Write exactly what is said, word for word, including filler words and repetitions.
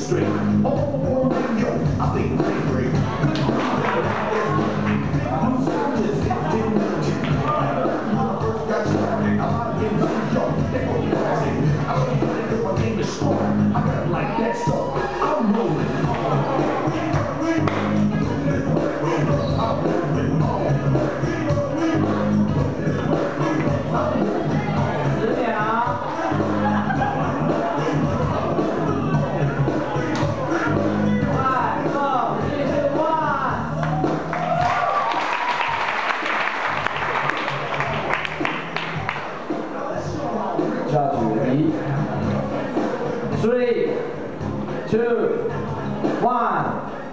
straight. Oh, yo, I think they great. New soldiers, didn't know you. When I first got started, a lot of them don't know. They go crazy. I don't know because my name is strong. I got it like that, so I'm rolling on. Judge ready? Three, two, one.